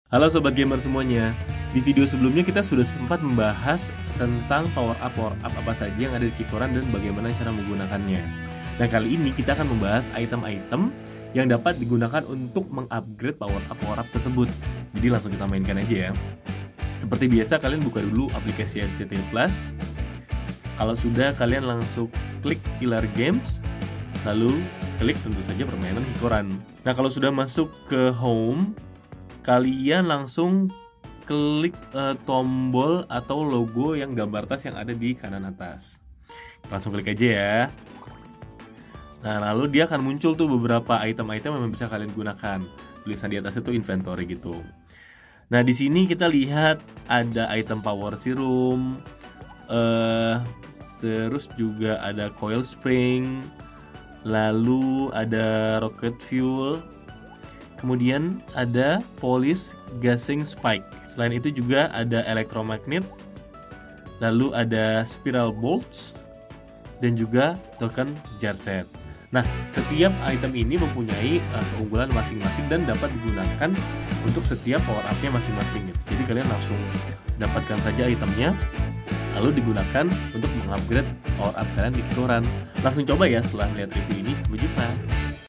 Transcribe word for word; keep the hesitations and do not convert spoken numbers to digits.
Halo Sobat Gamer semuanya. Di video sebelumnya kita sudah sempat membahas tentang power up power up apa saja yang ada di Kikoran dan bagaimana cara menggunakannya. Nah, kali ini kita akan membahas item-item yang dapat digunakan untuk mengupgrade power up power up tersebut. Jadi langsung kita mainkan aja ya. Seperti biasa, kalian buka dulu aplikasi R C T I Plus. Kalau sudah, kalian langsung klik Pilar Games, lalu klik tentu saja permainan Kikoran. Nah, kalau sudah masuk ke home, kalian langsung klik uh, tombol atau logo yang gambar tas yang ada di kanan atas. Langsung klik aja ya. Nah, lalu dia akan muncul tuh beberapa item-item yang bisa kalian gunakan. Tulisan di atas itu inventory gitu. Nah, di sini kita lihat ada item power serum, uh, terus juga ada coil spring, lalu ada rocket fuel. Kemudian ada polish gasing spike. Selain itu juga ada electromagnet, lalu ada spiral bolts, dan juga token jar set. Nah, setiap item ini mempunyai uh, keunggulan masing-masing dan dapat digunakan untuk setiap power up-nya masing-masing. Jadi kalian langsung dapatkan saja itemnya, lalu digunakan untuk mengupgrade power up kalian di Kikoran. Langsung coba ya setelah melihat review ini. Sampai jumpa.